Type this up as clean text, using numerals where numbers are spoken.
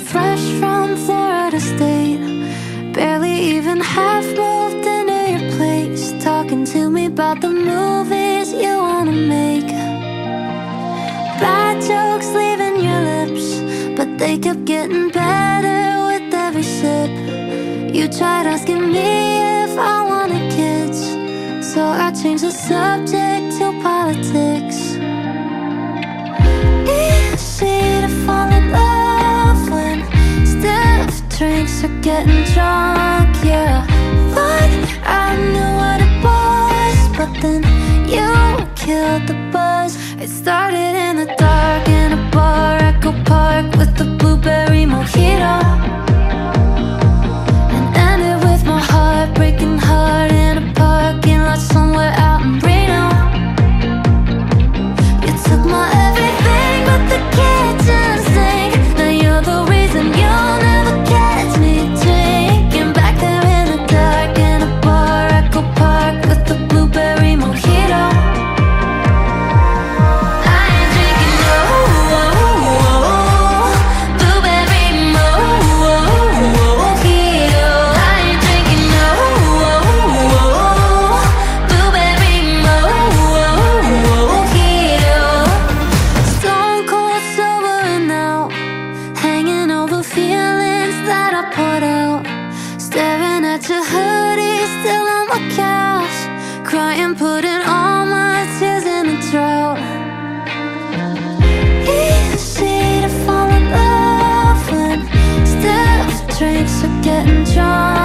fresh from Florida State, barely even half moved into your place, talking to me about the movies you wanna make. Bad jokes leaving your lips, but they kept getting better with every sip. You tried asking me if I wanted kids, so I changed the subject to politics. Easy to fall in love when stiff drinks are getting drunk, yeah. Thought I knew what it was, but then you killed the buzz. It started in the dark in a bar, Echo Park, with the blueberry mojito, and ended with my heart breaking hard in a parking lot somewhere out in Reno. You took my everything but the kitchen sink. Now you're the reason you'll never catch me drinking. Back there in the dark in a bar, Echo Park, with the blueberry mojito. I ain't drinking no blueberry mojito. I ain't drinking no blueberry mojito. Stone cold sobering out, hanging over feelings that I put out. Staring at your hoodie still on my couch, crying, putting all my tears in a drought. Easy to fall in love when stiff drinks are getting drunk.